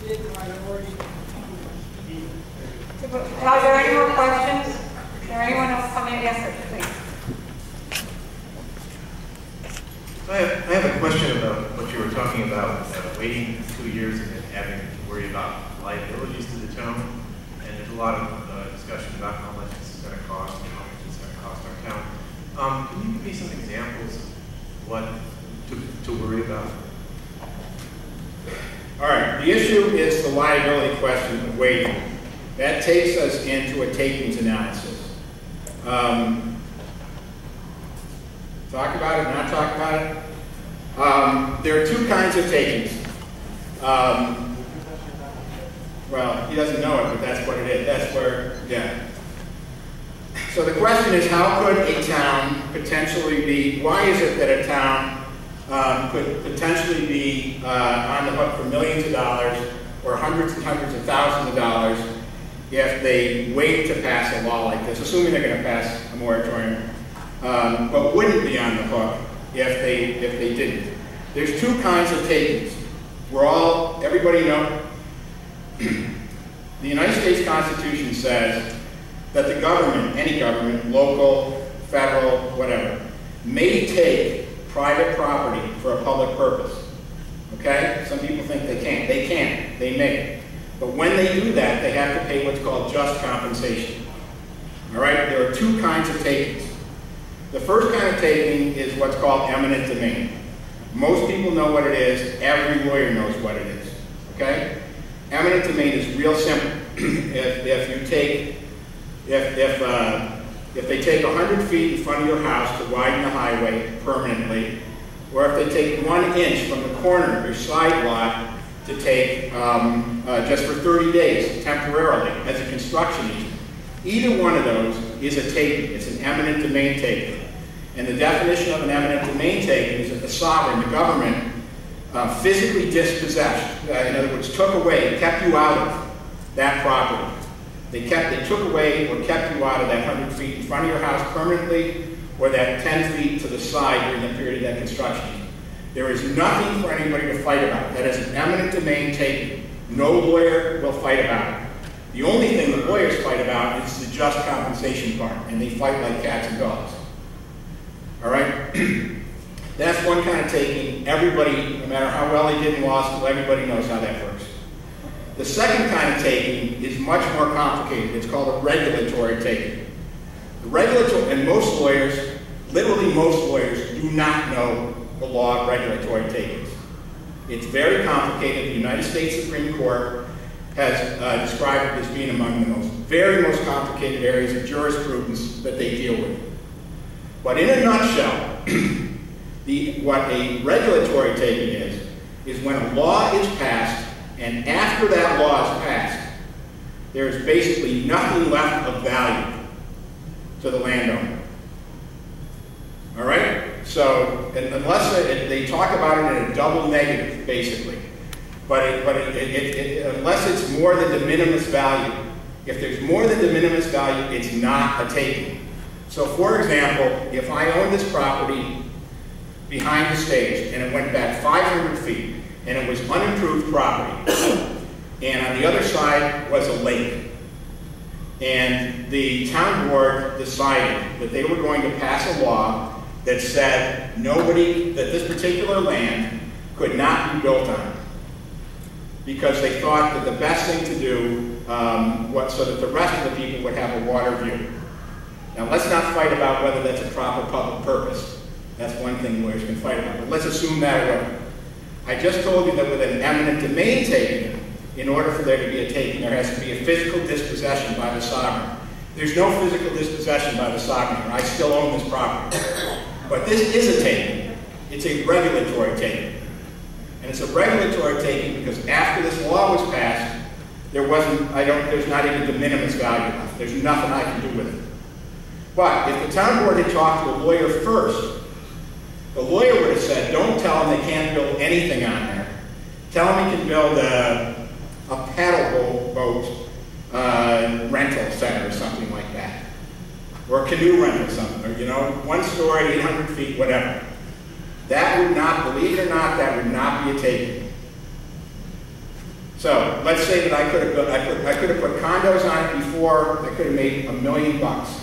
Are there any more questions? Is there anyone else coming? Yes, sir, please. I have a question about what you were talking about, waiting 2 years and then having to worry about liabilities to the town. And there's a lot of discussion about how much this is going to cost and how much it's going to cost our town. Can you give me some examples of what to worry about? All right, the issue is the liability question of waiting. That takes us into a takings analysis. Talk about it, not talk about it. There are two kinds of takings. Well, he doesn't know it, but that's what it is. That's where, yeah. So the question is, how could a town potentially be, why is it that a town could potentially be on the hook for millions of dollars or hundreds and hundreds of thousands of dollars if they wait to pass a law like this, assuming they're going to pass a moratorium, but wouldn't be on the hook if they didn't. There's two kinds of takings. Everybody know, the United States Constitution says that the government, any government, local, federal, whatever, may take private property for a public purpose. Okay? Some people think they can't. They can. They may. But when they do that, they have to pay what's called just compensation. All right? There are two kinds of takings. The first kind of taking is what's called eminent domain. Most people know what it is. Every lawyer knows what it is. Okay? Eminent domain is real simple. If they take 100 feet in front of your house to widen the highway permanently, or if they take 1 inch from the corner of your side lot to take just for 30 days temporarily as a construction easement, either one of those is a taking. It's an eminent domain taking. And the definition of an eminent domain taking is that the sovereign, the government, physically dispossessed, in other words, took away, kept you out of that property. They took away or kept you out of that 100 feet in front of your house permanently, or that 10 feet to the side during the period of that construction. There is nothing for anybody to fight about. That is an eminent domain taking. No lawyer will fight about it. The only thing the lawyers fight about is the just compensation part, and they fight like cats and dogs. All right? That's one kind of taking. Everybody, no matter how well they did in law school, everybody knows how that works. The second kind of taking is much more complicated. It's called a regulatory taking. The regulatory, and most lawyers, literally most lawyers, do not know the law of regulatory takings. It's very complicated. The United States Supreme Court has described it as being among the most complicated areas of jurisprudence that they deal with. But in a nutshell, what a regulatory taking is when a law is passed, and after that law is passed, there is basically nothing left of value to the landowner. All right? So, unless they talk about it in a double negative, basically, but unless it's more than de minimis value, if there's more than de minimis value, it's not a taking. So, for example, if I own this property behind the stage and it went back 500 feet and it was unimproved property, and on the other side was a lake, and the town board decided that they were going to pass a law that said that this particular land could not be built on, because they thought that the best thing to do so that the rest of the people would have a water view. Now, let's not fight about whether that's a proper public purpose. That's one thing lawyers can fight about, but let's assume that it wasn't. I just told you that with an eminent domain taking, in order for there to be a taking, there has to be a physical dispossession by the sovereign. There's no physical dispossession by the sovereign. I still own this property. But this is a taking. It's a regulatory taking. And it's a regulatory taking because after this law was passed, there's not even de minimis value left. There's nothing I can do with it. But if the town board had talked to a lawyer first, the lawyer would have said, don't tell them they can't build anything on there. Tell them he can build a paddle boat rental center or something like that. Or a canoe rental something, or, 1 story, 800 feet, whatever. That would not, believe it or not, that would not be a taking. So let's say that I could have put condos on it before. I could have made $1 million.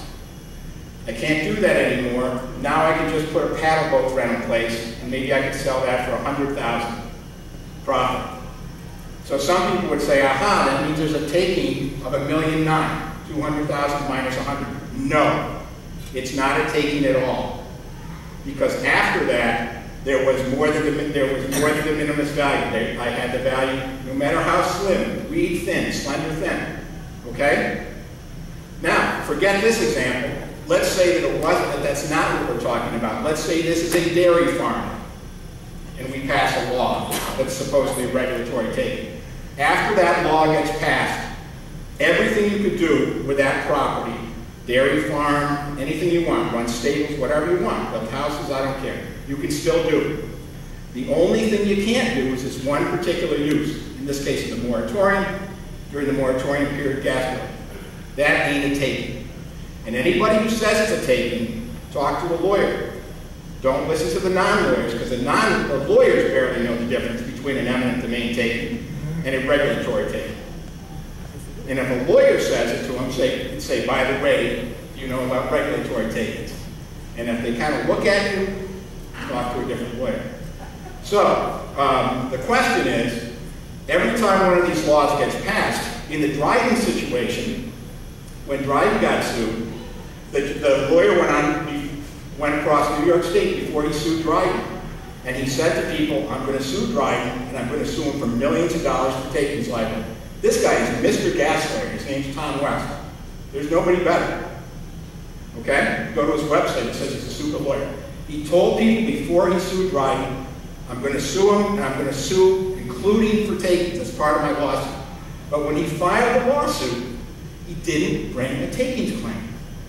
I can't do that anymore. Now I can just put a paddle boat rental place, and maybe I could sell that for $100,000 profit. So some people would say, aha, that means there's a taking of $1.9 million, 200,000 minus 100. No, it's not a taking at all, because after that there was more than the minimum value. I had the value, no matter how slim, weed thin, slender thin. Okay. Now forget this example. Let's say that it wasn't. That's not what we're talking about. Let's say this is a dairy farm, and we pass a law that's supposedly a regulatory taking. After that law gets passed, everything you could do with that property, dairy farm, anything you want, run stables, whatever you want, build houses, I don't care, you can still do. The only thing you can't do is this one particular use, in this case the moratorium, during the moratorium period gas bill. That ain't a taking. And anybody who says it's a taking, talk to a lawyer. Don't listen to the non-lawyers, because the lawyers barely know the difference between an eminent domain taking and a regulatory taking. And if a lawyer says it to them, say, by the way, do you know about regulatory takings? And if they kind of look at you, talk to a different lawyer. So, the question is, every time one of these laws gets passed, in the Dryden situation, when Dryden got sued, the lawyer went across New York State before he sued Dryden. And he said to people, I'm going to sue Dryden, and I'm going to sue him for millions of dollars for takings liability. This guy is Mr. Gaslighter. His name's Tom West. There's nobody better. Okay? Go to his website. It says he's a super lawyer. He told people before he sued Dryden, I'm going to sue him, and I'm going to sue including for takings as part of my lawsuit. But when he filed the lawsuit, he didn't bring a takings claim.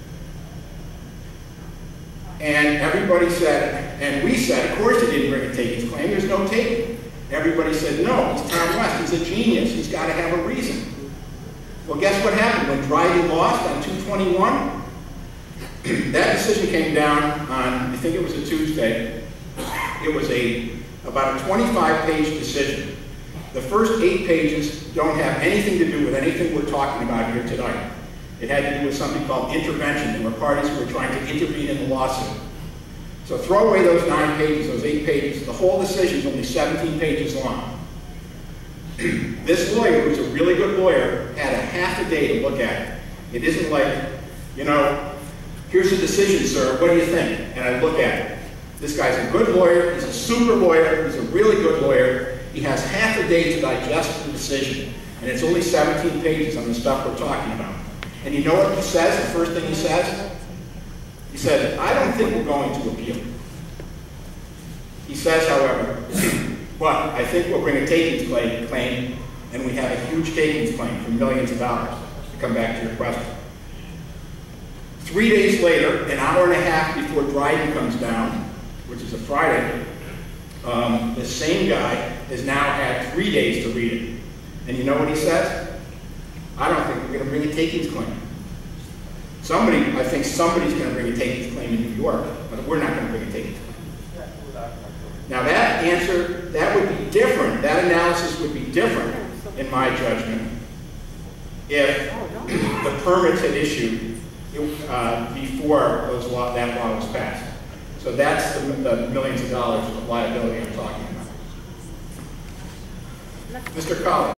And everybody said, and we said, of course he didn't bring a takings claim, there's no taking. Everybody said, no, it's Tom West, he's a genius, he's got to have a reason. Well, guess what happened? When Dryden lost on 221, that decision came down on, I think it was a Tuesday. It was about a 25-page decision. The first 8 pages don't have anything to do with anything we're talking about here tonight. It had to do with something called intervention. There were parties who were trying to intervene in the lawsuit. So throw away those 9 pages, those 8 pages. The whole decision is only 17 pages long. This lawyer, who's a really good lawyer, had a half a day to look at it. It isn't like, you know, here's the decision, sir, what do you think? And I look at it. This guy's a good lawyer, he's a super lawyer, he's a really good lawyer. He has half a day to digest the decision. And it's only 17 pages on the stuff we're talking about. And you know what he says, the first thing he says? He said, I don't think we're going to appeal. He says, however, but I think we'll bring a takings claim, and we have a huge takings claim for millions of dollars, to come back to your question. 3 days later, an hour and a half before Dryden comes down, which is a Friday, the same guy has now had 3 days to read it. And you know what he says? I don't think we're going to bring a takings claim. I think somebody's going to bring a takings claim in New York, but we're not going to bring a takings claim. Now that answer, that would be different, that analysis would be different, in my judgment, if the permits had issued before that law was passed. So that's the millions of dollars of liability I'm talking about. Mr. Collins.